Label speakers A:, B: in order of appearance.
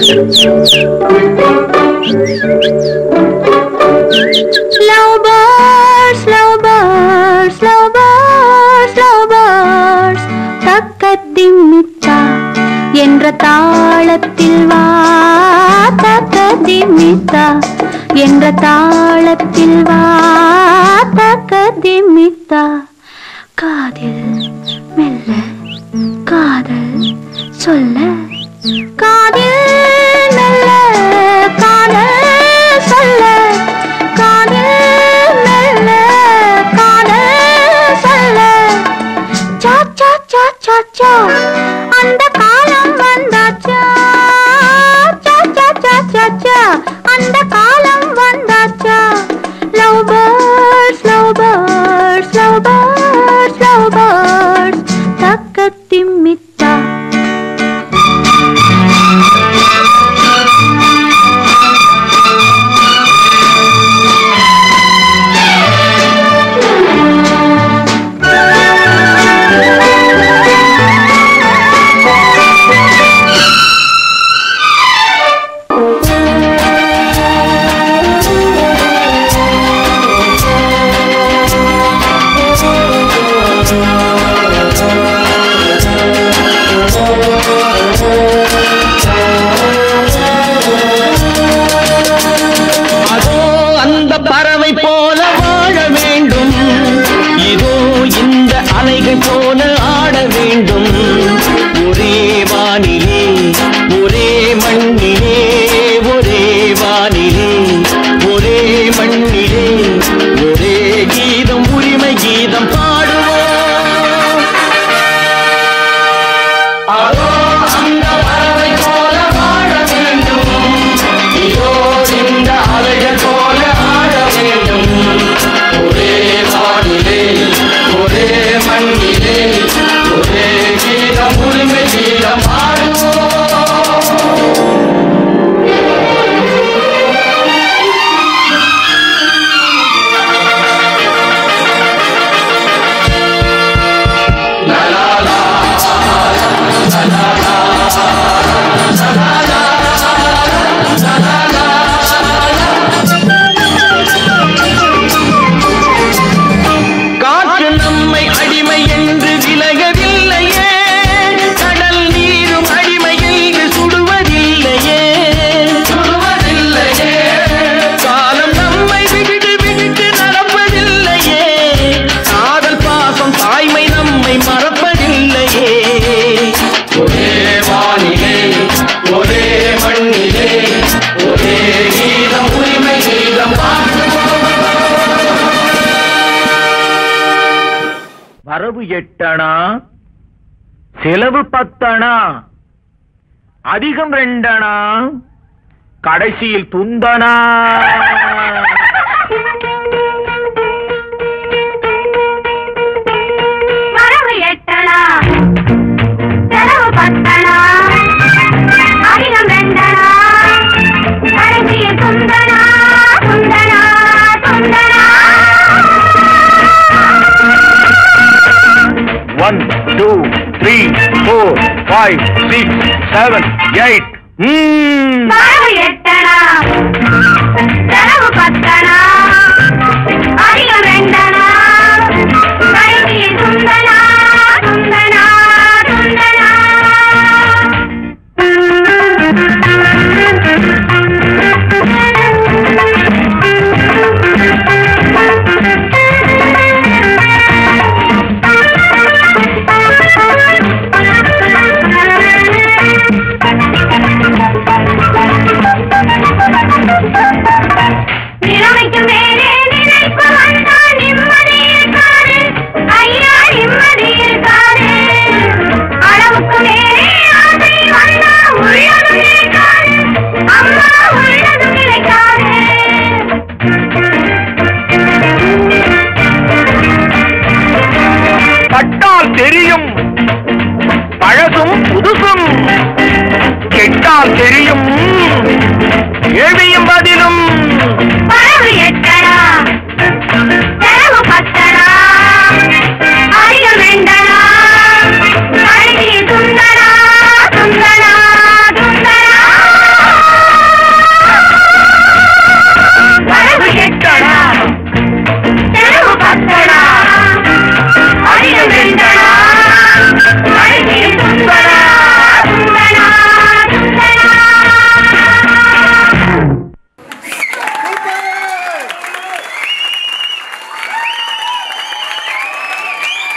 A: Lovebirds, lovebirds, lovebirds, lovebirds. தக்கதிமித்தா என்ற தாளத்தில் வா, தக்கதிமித்தா என்ற தாளத்தில் வா, தக்கதிமித்தா. காதில் மெல்ல காதல் சொல்ல, காதில் மெல்ல காதல் சொல்ல, காதில் மெல்ல காதல் சொல்ல. சா சா சா சா சா அந்த காலம் வந்தாச்சா, சா சா சா சா சா அந்த காலம் வந்தாச்சா. Love birds, love birds, love birds, love birds. தக்கதிமித்தா.
B: போல ஆட வேண்டும். ஒரே வானிலே ஒரே மண்ணிலே, ஒரே வானிலே ஒரே மண்ணிலே, ஒரே கீதம் உரிமை கீதம் பாடுவோம். அதோ அந்த பறவை போல வாழ வேண்டும், இதோ இந்த அலைகள் போல ஆட வேண்டும். ஒரே வானிலே ஒரே மண்ணிலே, ஒரே கீதம் உரிமை கீதம் பாடுவோம். காற்று நம்மை அடிமை என்று விலகவில்லையே, கடல் நீரும் அடிமை என்று சுடுவதில்லையே, சுடுவதில்லையே. காலம் நம்மை விட்டு விட்டு நடப்பதில்லையே, காதல் பாசம் தாய்மை நம்மை மறப்பதில்லையே. ஒரே வானிலே ஒரே மண்ணிலே, ஒரே கீதம் உரிமை கீதம் பாடுவோம். வரவு 8 அணா, செலவு 10 அணா, அதிகம் 2 அணா, கடைசியில் துந்தனா.
A: வரவு 8 அணா, செலவு 10 அணா, அதிகம் 2 அணா, கடைசியில் துந்தனா, துந்தனா, துந்தனா.
B: 1 2 3 4 5 6 7 8.
A: வரவு 8 அணா, செலவு 10 அணா, அதிகம் 2 அணா, கடைசியில் துந்தனா, துந்தனா, துந்தனா. நிலைமைக்கு மேலே நினைப்பு வந்தால் நிம்மதி இருக்காது, ஐயா நிம்மதி இருக்காது. அளவுக்கு மேலே ஆசை வந்தால் உள்ளதும் நிலைக்காது, அம்மா உள்ளதும் நிலைக்காது.
B: பட்டால் தெரியும் பழசும் புதுசும், கெட்டால் தெரியும் ஏழியும்